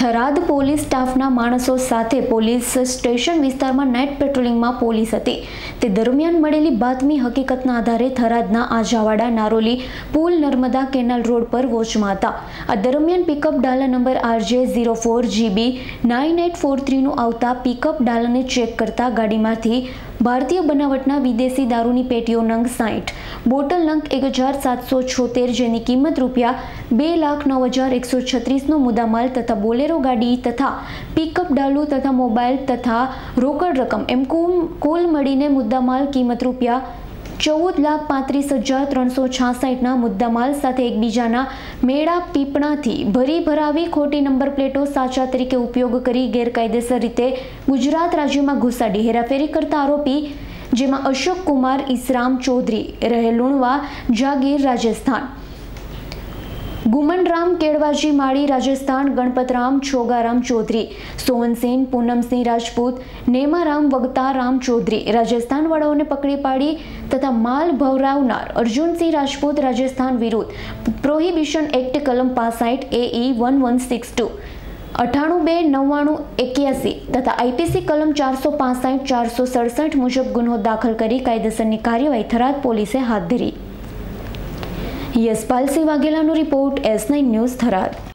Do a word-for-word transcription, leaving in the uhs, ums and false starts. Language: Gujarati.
થરાદ પોલીસ સ્ટાફના માણસો સાથે પોલીસ સ્ટેશન વિસ્તારમાં નાઇટ પેટ્રોલિંગમાં પોલીસ હતી તે દરમિયાન મળેલી બાતમી હકીકતના આધારે થરાદના આજાવાડા નારોલી પુલ નર્મદા કેનાલ રોડ પર વોચમાં હતા। આ દરમિયાન પિકઅપ ડાલા number RJ zero four GB nine eight four થ્રીનું આવતા પિકઅપ ડાલાને ચેક કરતા ગાડીમાંથી ભારતીય બનાવટના વિદેશી દારૂની પેટીઓ નંગ સાઠ બોટલ નંગ એક હજાર સાતસો છોતેર જેની કિંમત રૂપિયા બે લાખ નવ હજાર એકસો છત્રીસનો મુદ્દામાલ તથા બોલેરો ગાડી તથા પિકઅપ ડાલુ તથા મોબાઈલ તથા રોકડ રકમ એમ કુલ મળીને મુદ્દામાલ કિંમત રૂપિયા ચૌદ લાખ પાંત્રીસ હજાર ત્રણસો છાસઠના મુદ્દામાલ સાથે એકબીજાના મેળા પીપણાથી ભરી ભરાવી ખોટી નંબર પ્લેટો સાચા તરીકે ઉપયોગ કરી ગેરકાયદેસર રીતે ગુજરાત રાજ્યમાં ઘુસાડી હેરાફેરી કરતા આરોપી જેમાં અશોક કુમાર ઈસરામ ચૌધરી રહે લુણવા જાગીર રાજસ્થાન, ગુમનરામ કેળવાજી માળી રાજસ્થાન, ગણપતરામ છોગારામ ચૌધરી, સોહનસિંહ પૂનમસિંહ રાજપૂત, નેમારામ વગતારામ ચૌધરી રાજસ્થાન વાળાઓને પકડી પાડી તથા માલ ભવરાવનાર અર્જુનસિંહ રાજપૂત રાજસ્થાન વિરુદ્ધ પ્રોહિબિશન એક્ટ કલમ પાસઠ A E one one six two અઠાણું બે નવ્વાણું એક્યાસી તથા આઈપીસી કલમ ચારસો પાસઠ ચારસો સડસઠ મુજબ ગુનો દાખલ કરી કાયદેસરની કાર્યવાહી થરાદ પોલીસે હાથ ધરી। યશપાલસિંહ વાઘેલાનો report, S nine news, Tharad.